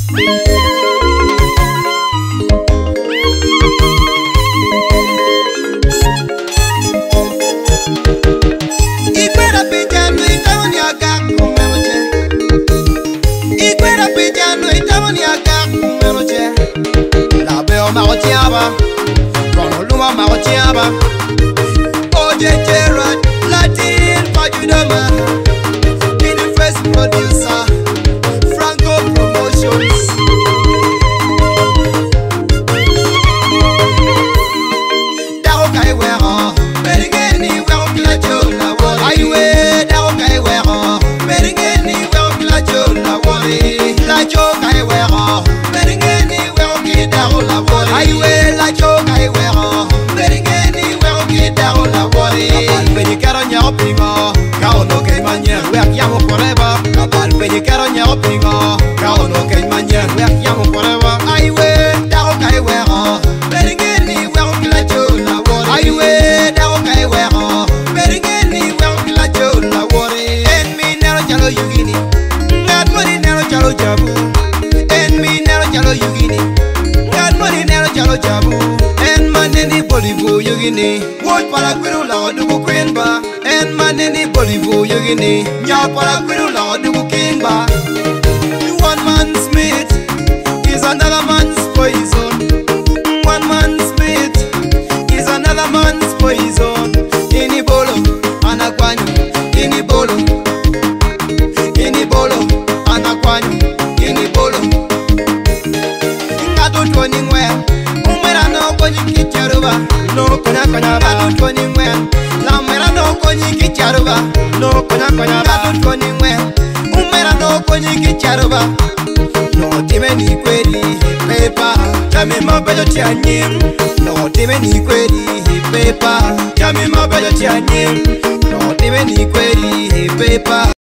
One man's meat is another man's poison. One man's meat is another man's poison. Ini bolo anakwanyu, ini bolo anakwanyu, ini bolo. Ngadu toni ngwe, umera no konyi kicharuba, no konya konya. Ngadu toni ngwe, la umera no konyi kicharuba, no konya konya. Ngadu toni ngwe, umera no konyi kicharuba. No time ni kweli pepa, chami mabejo tianyim. No time ni kweli pepa, chami mabejo tianyim. No time ni kweli pepa.